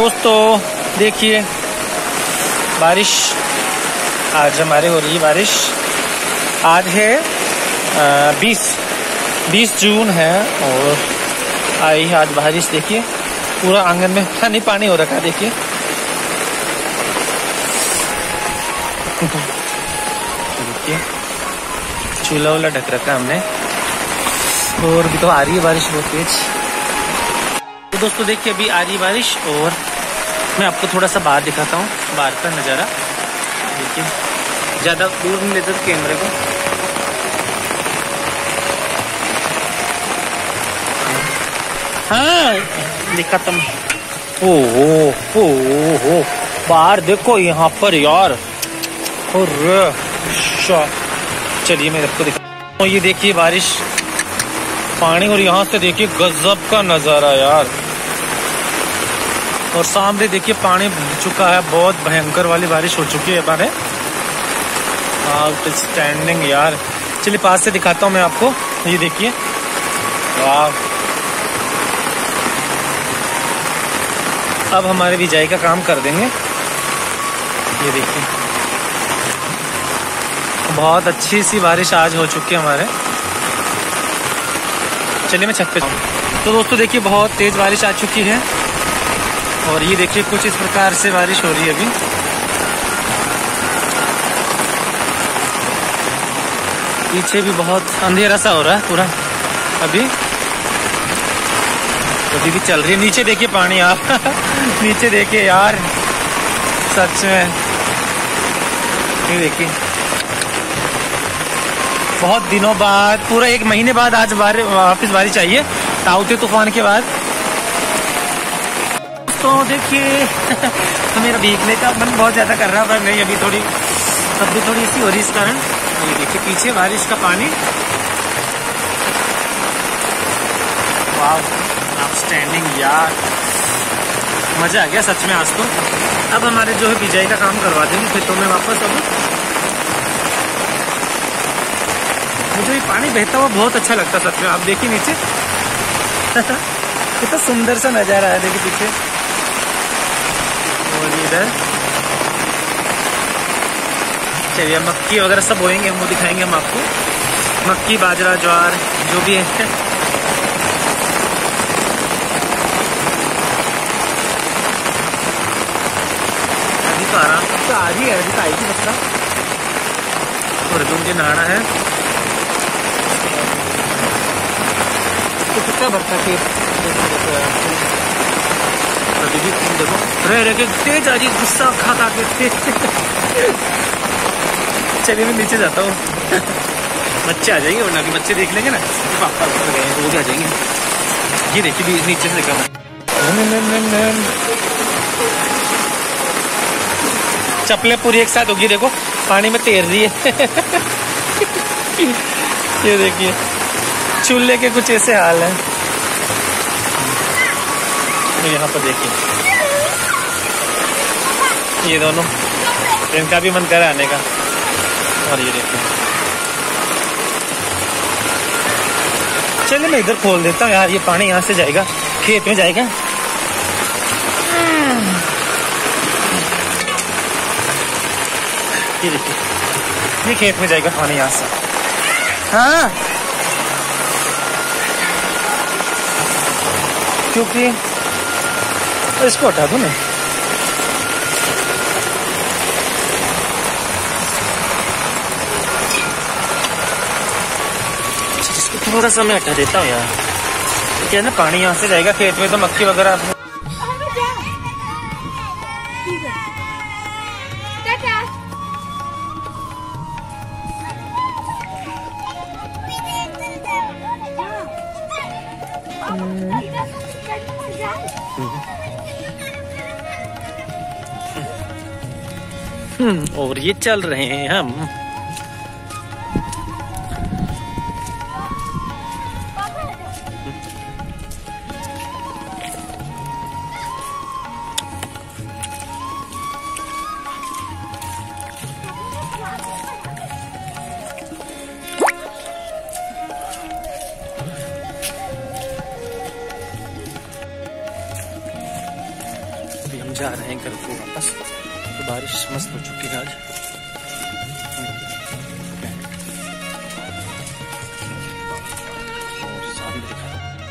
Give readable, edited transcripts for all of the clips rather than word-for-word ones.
दोस्तों देखिए बारिश आज हमारे हो रही है बारिश। आज है 20 जून है और आई है आज बारिश। देखिए पूरा आंगन में पानी पानी हो रखा है। देखिए देखिए चूल्हा वूल्हा ढक रखा हमने और भी तो आ रही है बारिश बहुत तेज। तो दोस्तों देखिए अभी आ रही है बारिश और मैं आपको थोड़ा सा बाहर दिखाता हूँ, बाहर का नज़ारा। देखिए ज़्यादा दूर नहीं लेते कैमरे को। हाँ दिखाता हूँ। ओहो बाहर देखो यहाँ पर यार। और चलिए मैं आपको दिखाता हूँ। ये देखिए बारिश पानी और यहाँ से देखिए गजब का नज़ारा यार। और सामने देखिए पानी भर चुका है, बहुत भयंकर वाली बारिश हो चुकी है हमारे स्टैंडिंग यार। चलिए पास से दिखाता हूँ मैं आपको। ये देखिए वाह। अब हमारे बिजाई का काम कर देंगे। ये देखिए बहुत अच्छी सी बारिश आज हो चुकी है हमारे। चलिए मैं छत पे जाऊँ। तो दोस्तों देखिए बहुत तेज बारिश आ चुकी है और ये देखिए कुछ इस प्रकार से बारिश हो रही है अभी। पीछे भी बहुत अंधेरा सा हो रहा है पूरा अभी भी चल रही है। नीचे देखिए पानी आप नीचे देखिए यार सच में। ये देखिए बहुत दिनों बाद, पूरा 1 महीने बाद आज वापस बारिश आई है ताउते तूफान के बाद। तो देखिए मेरा भीगने का मन बहुत ज्यादा कर रहा है पर नहीं, अभी थोड़ी तब भी थोड़ी सी हो रही इस कारण। ये देखिए पीछे बारिश का पानी। वाह आउटस्टैंडिंग यार, मजा आ गया सच में आज तो। अब हमारे जो है बिजाई का काम करवा देंगे खेतों में वापस। अब मुझे ये पानी बहता हुआ बहुत अच्छा लगता सच में। आप देखिए नीचे कितना सुंदर सा नजारा है। देखिए पीछे और इधर। चलिए मक्की वगैरह सब बोएंगे, हम वो दिखाएंगे हम आपको। मक्की बाजरा ज्वार जो भी है। अभी तो आराम तो आ रही है, अभी तो आएगी बच्चा। और अभी मुझे नहाना है। तो कितना भरता खेत अभी भी देखो रह के तेज आ रही, गुस्सा खा के तेज। चलिए मैं नीचे जाता हूँ बच्चे आ जाएंगे वरना भी बच्चे देख लेंगे ना पापा ऊपर गए तो वो भी आ जाएंगे। ये देखिए भी नीचे से देखा मैं। चप्पलें पूरी एक साथ होगी देखो पानी में तैर रही है ये देखिए चूल्हे के कुछ ऐसे हाल है। यहाँ पर देखिए ये दोनों, इनका भी मन करे आने का। और ये देखिए चलिए मैं इधर खोल देता हूँ यार, ये पानी यहाँ से जाएगा खेत में जाएगा। ये देखिए ये खेत में जाएगा पानी यहाँ से। हाँ क्योंकि तो इसको हटा दो ना। इसको थोड़ा सा मैं हटा देता हूँ यार, क्या है ना पानी यहाँ से जाएगा खेत में तो मक्की वगैरह। और ये चल रहे हैं हम। जा रहे हैं घर को वापस। तो बारिश मस्त हो चुकी है आज। सामने दिखा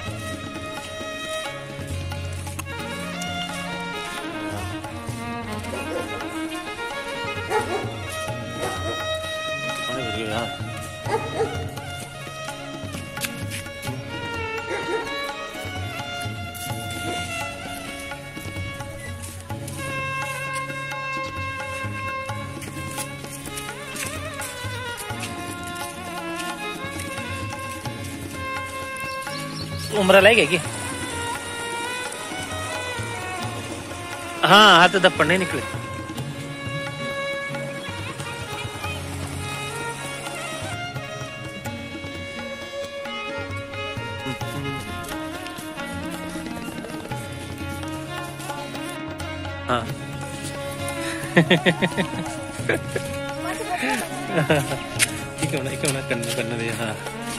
यार। उम्र लाएगा कि हाँ हाथ दब पड़ने निकले। हाँ क्यों ना करने दे। हाँ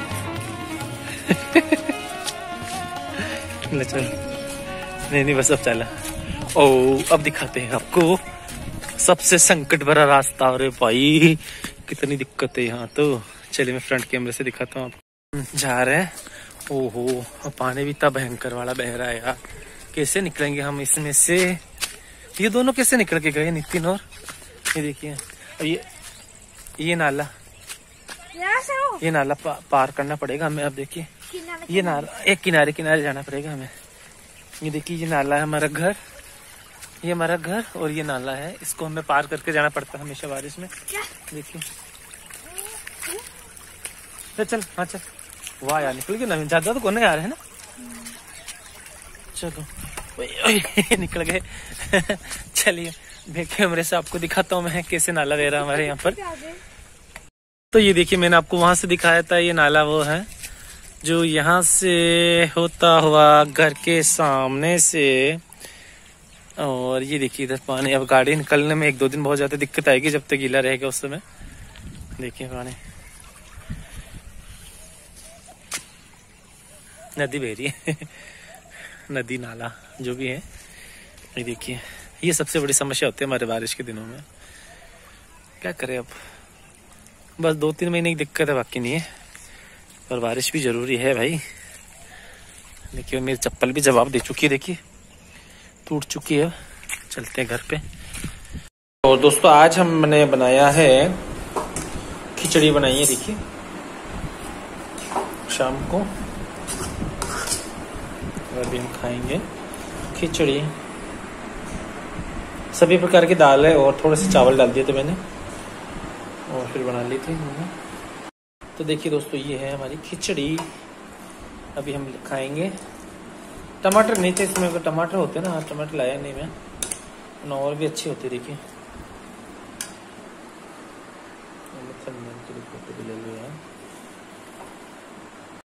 चल नहीं बस अब चला। ओ अब दिखाते हैं आपको सबसे संकट भरा रास्ता। अरे भाई कितनी दिक्कत है यहाँ तो। चलिए मैं फ्रंट कैमरे से दिखाता हूँ आपको। जा रहे हैं। ओहो पानी भी इतना भयंकर वाला बह रहा है यार। कैसे निकलेंगे हम इसमें से। ये दोनों कैसे निकल के गए नितिन और ये देखिए। ये नाला पार करना पड़ेगा हमें। अब देखिए ये नाला एक किनारे जाना पड़ेगा हमें। ये देखिए ये नाला है हमारा घर। ये हमारा घर और ये नाला है। इसको हमें पार करके जाना पड़ता है हमेशा बारिश में। देखिए चल हाँ चल। वाह यार निकल गए ना। ज्यादा तो कौन आ रहे है ना। चलो निकल गए। चलिए देखिए कैमरे से आपको दिखाता हूँ मैं कैसे नाला बह रहा हमारे यहाँ पर। तो ये देखिए मैंने आपको वहां से दिखाया था। ये नाला वो है जो यहाँ से होता हुआ घर के सामने से। और ये देखिए इधर पानी। अब गाड़ी निकलने में 1-2 दिन बहुत ज्यादा दिक्कत आएगी जब तक गीला रहेगा उस समय। देखिए पानी नदी बह रही है। नदी नाला जो भी है। ये देखिए ये सबसे बड़ी समस्या होती है हमारे बारिश के दिनों में। क्या करें अब बस 2-3 महीने की दिक्कत है बाकी नहीं है। पर बारिश भी जरूरी है भाई। देखिए मेरी चप्पल भी जवाब दे चुकी है। देखिए टूट चुकी है। चलते हैं घर पे। और दोस्तों आज हमने बनाया है खिचड़ी बनाई है। देखिए शाम को अभी हम खाएंगे खिचड़ी। सभी प्रकार की दाल है और थोड़े से चावल डाल दिए थे मैंने और फिर बना ली थी। तो देखिए दोस्तों ये है हमारी खिचड़ी। अभी हम खाएंगे। टमाटर नहीं थे इसमें। अगर टमाटर होते ना। टमाटर लाया नहीं मैं। और भी अच्छी होती। देखिए फोटो भी ले लिया।